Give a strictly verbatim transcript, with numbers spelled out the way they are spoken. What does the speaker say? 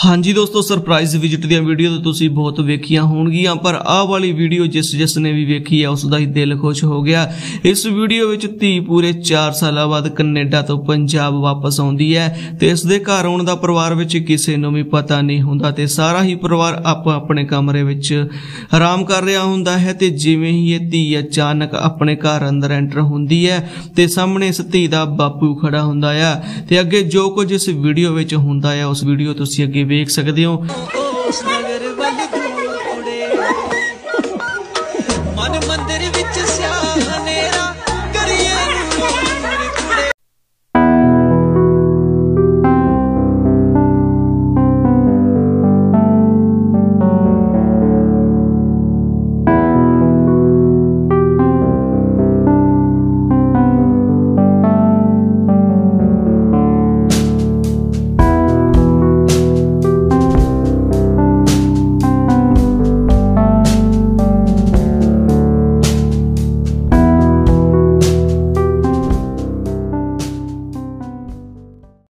हाँ जी दोस्तों, surprise visit दी video तो तुसी बहुत वेखियां होणगियां, पर आ वाली वीडियो जिस जिस ने भी वेखी है उसका ही दिल खुश हो गया। इस वीडियो विच धी पूरे चार साल बाद कनेडा तो पंजाब वापस आउंदी है ते इस दे घर आउण दा परिवार विच किसे नूं भी पता नहीं हुंदा ते सारा ही परिवार आप अपने कमरे विच आराम कर रहा हुंदा है ते जिवें ही ये धी अचानक अपने घर अंदर एंटर हुंदी है ते सामने इस धी दा बापू खड़ा हुंदा है ते अगे जो कुछ इस वीडियो विच हुंदा है उस वीडियो तुसीं अगे वेख सकदे हो।